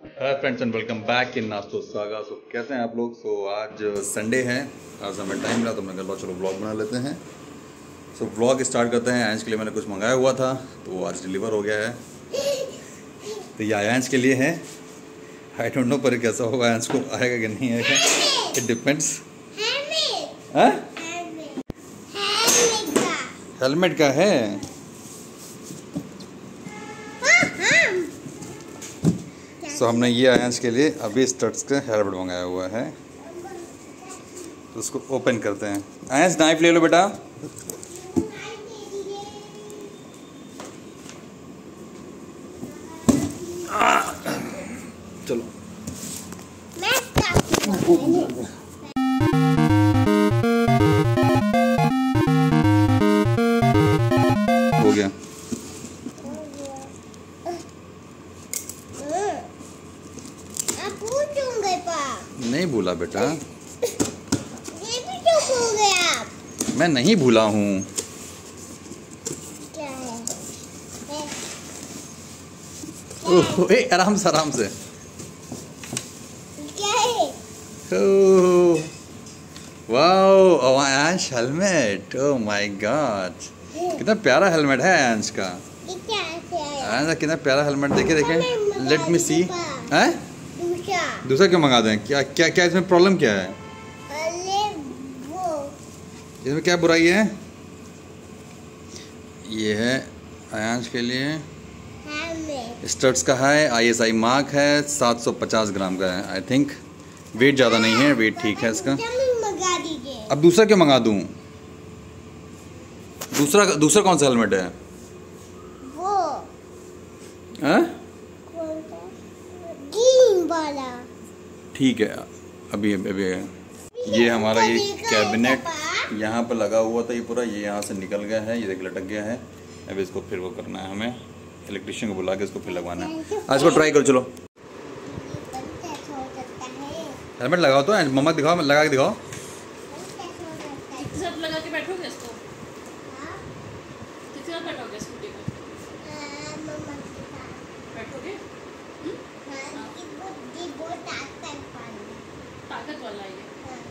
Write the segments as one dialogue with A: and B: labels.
A: Hi friends and welcome back in Nasto saga. सो कैसे हैं आप लोग। आज संडे है, आज हमें टाइम मिला तो हमने कहा चलो व्लॉग बना लेते हैं। व्लॉग स्टार्ट करते हैं। आयांश के लिए मैंने कुछ मंगाया हुआ था तो वो आज डिलीवर हो गया है। तो ये आयांश के लिए है। आई डोंट नो पर कैसा होगा, आयांश को आएगा कि नहीं आएगा, इट डिपेंड्स। हेलमेट का है। हमने ये आयांश के लिए अभी स्टड्स का हेलमेट मंगाया हुआ है, तो उसको ओपन करते हैं। आयांश नाइफ ले लो बेटा। चलो हो गया। नहीं भूला बेटा,
B: ये भी तो भूल गए आप।
A: मैं नहीं भूला हूँ।
B: क्या है?
A: ओह, आराम से आराम से।
B: क्या है?
A: Wow, Aayansh helmet. Oh my God, कितना प्यारा हेलमेट है आयांश का।
B: ये क्या है?
A: आयांश कितना प्यारा हेलमेट। देखे देखे, लेट मी सी। हैं? दूसरा क्यों मंगा दें? क्या क्या क्या इसमें प्रॉब्लम क्या है?
B: अरे वो
A: इसमें क्या बुराई है? ये है आयांश के लिए स्टड्स का है, ISI मार्क है, 750 ग्राम का है। आई थिंक वेट ज़्यादा नहीं है, वेट ठीक है इसका।
B: मंगा दीजिए।
A: अब दूसरा क्यों मंगा दूँ? दूसरा कौन सा हेलमेट है?
B: वो
A: हैं?
B: ग्रीन वाला।
A: ठीक है। अभी ये हमारा ये कैबिनेट यहाँ पर लगा हुआ था, ये पूरा ये यहाँ से निकल गया है, ये देख लटक गया है। अब इसको फिर वो करना है, हमें इलेक्ट्रिशियन को बुला के इसको फिर लगवाना है। आज इसको ट्राई करो। चलो हेलमेट लगाओ तो मम्मा दिखाओ, लगा के दिखाओ।
C: सब लगा के बैठोगे इसको? किसके साथ बैठोगे स्कूटी पे? बैठोगे? ताकत वाला है ये।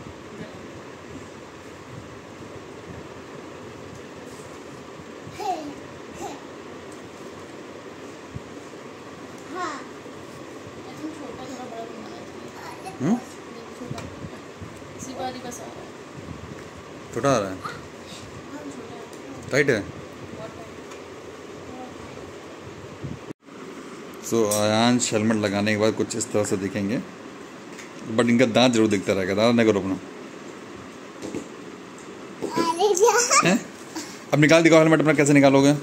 C: छोटा थोड़ा बड़ा बनाना चाहिए। इसी बारी बस आ रहा है।
A: छोटा आ रहा है, टाइट है। आयांश हेलमेट लगाने के बाद कुछ इस तरह से दिखेंगे, बट इनका दांत जरूर दिखता रहेगा। दांत नहीं करो अपना। अब निकाल दिखाओ हेलमेट अपना। कैसे निकालोगे?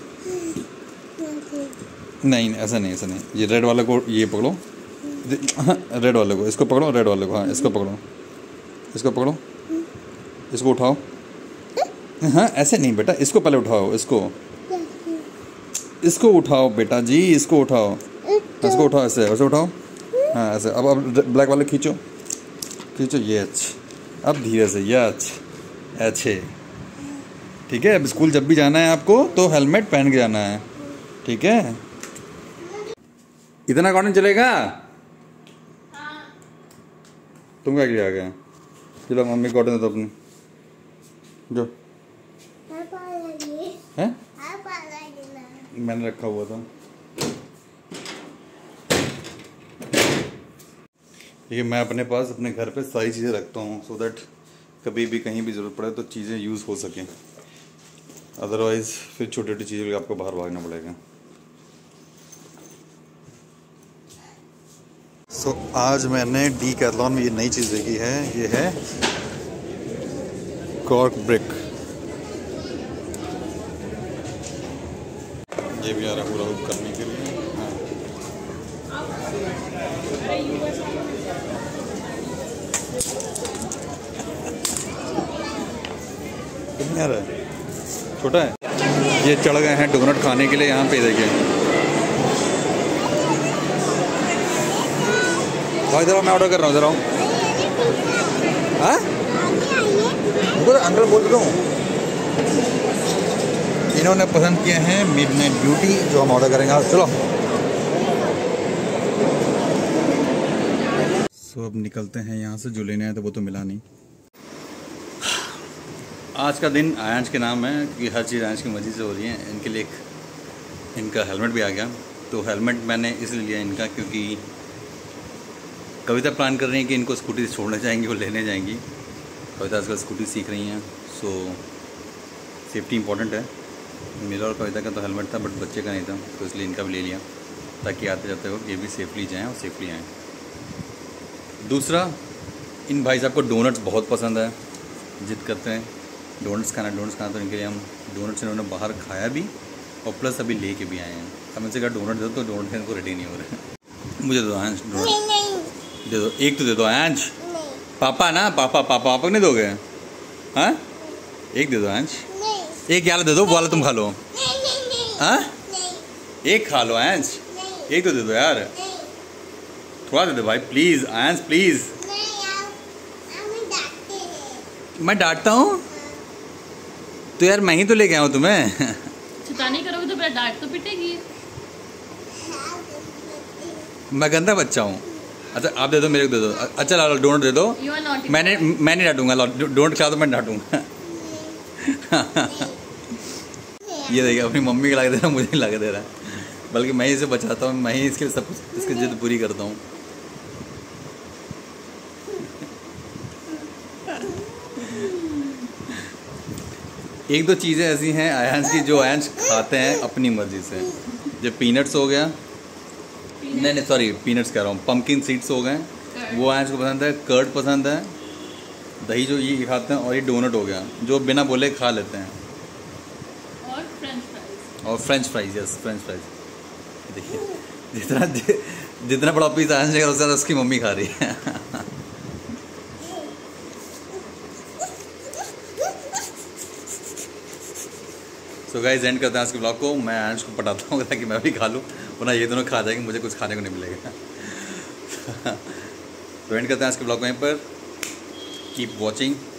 A: नहीं ऐसा नहीं, ऐसा नहीं। ये रेड वाले को ये पकड़ो, रेड वाले को, इसको पकड़ो, रेड वाले को। हाँ इसको पकड़ो, इसको पकड़ो, इसको उठाओ। हाँ ऐसे नहीं बेटा, इसको पहले उठाओ, इसको उठाओ बेटा जी, इसको उठाओ, इसको उठाओ, ऐसे वैसे उठाओ। हाँ ऐसे। अब ब्लैक वाले खींचो, ये अच्छे। अब धीरे से, ये अच्छे। ठीक है। अब स्कूल जब भी जाना है आपको तो हेलमेट पहन के जाना है, ठीक है? इतना कौन चलेगा? तुम क्या लिए आ गए? चलो मम्मी कॉटन दे दो अपनी, जो है मैंने रखा हुआ था। देखिए मैं अपने पास अपने घर पे सारी चीज़ें रखता हूँ, सो दैट कभी भी कहीं भी ज़रूरत पड़े तो चीज़ें यूज़ हो सकें। अदरवाइज़ फिर छोटी छोटी चीज़ों के लिए आपको बाहर भागना पड़ेगा। आज मैंने डीकैथलॉन में ये नई चीज़ देखी है, ये है कॉर्क ब्रिक। ये भी आ रहा पूरा हुक करने के लिए। हाँ कितने आ रहा है? छोटा है। ये चढ़ गए हैं डोनट खाने के लिए यहाँ पे। देखिए इधर मैं ऑर्डर कर रहा हूँ, इधर आओ। हाँ अंकल बोल रहा हूँ। इन्होंने पसंद किए हैं मिडनाइट ब्यूटी, जो हम ऑर्डर करेंगे। चलो सो अब निकलते हैं यहाँ से, जो लेने आए थे वो तो मिला नहीं। आज का दिन आयांश के नाम है क्योंकि हर चीज़ आयांश की मर्जी से हो रही है। इनके लिए इनका हेलमेट भी आ गया, तो हेलमेट मैंने इसलिए लिया इनका क्योंकि कविता प्लान कर रही है कि इनको स्कूटी छोड़ने जाएंगी, वो लेने जाएंगी। कविता आजकल स्कूटी सीख रही हैं, सो सेफ्टी इंपॉर्टेंट है। मेरा और कविता का तो हेलमेट था बट बच्चे का नहीं था, तो इसलिए इनका भी ले लिया ताकि आते जाते वक्त ये भी सेफली जाएँ और सेफली आएँ। दूसरा, इन भाई साहब को डोनट्स बहुत पसंद है, जिद करते हैं डोनट्स खाना। तो इनके लिए हम डोनट्स इन्होंने बाहर खाया भी और प्लस अभी लेके भी आए हैं। अब इनसे कहा डोनट दे दो, तो डोनट इनको रेडी नहीं हो रहे। मुझे दो आयांश, डोनट दे दो, एक तो दे दो आयांश। पापा ना, पापा को नहीं दोगे? हाँ, एक दे दो आयांश, एक वाला दे दो, वो वाला तुम खा लो। हाँ, एक खा लो आयांश, एक तो दे दो यार, थोड़ा दे दो भाई प्लीज आयांश प्लीज। मैं डांटता हूँ तो यार मैं ही तो लेके आया हूँ तुम्हें।
C: नहीं करोगे तो मेरा डांट तो पिटेगी।
A: मैं गंदा बच्चा हूँ। अच्छा आप दे दो, मेरे को दे दो। अच्छा लाओ डोनट दे दो। मैं नहीं डांटूंगा, डोनट खिला दो, मैं डांटूंगा। ये देखिए अपनी मम्मी के ला के दे रहा, मुझे नहीं ला के दे रहा है, बल्कि मैं ही इसे बचाता हूँ, मैं ही इसके सब कुछ इसकी जिद पूरी करता हूँ। एक दो चीज़ें ऐसी हैं आयांश की जो आयांश खाते हैं अपनी मर्जी से। जो पीनट्स हो गया, नहीं सॉरी पीनट्स कह रहा हूँ, पम्पकिन सीड्स हो गए, वो आयांश को पसंद है। कर्ड पसंद है, दही जो ये खाते हैं, और ये डोनट हो गया जो बिना बोले खा लेते हैं। और French fries, yes French fries. देखिए जितना बड़ा पीस आयांश लेगा उससे उसकी मम्मी खा रही है। सो गाइस एंड करते हैं आज के ब्लॉग को। मैं आयांश को पटाता हूँ ताकि मैं भी खा लूँ, वरना ये दोनों खा जाएंगे, मुझे कुछ खाने को नहीं मिलेगा। तो एंड करते हैं आज के ब्लॉग को यहीं पर। Keep watching.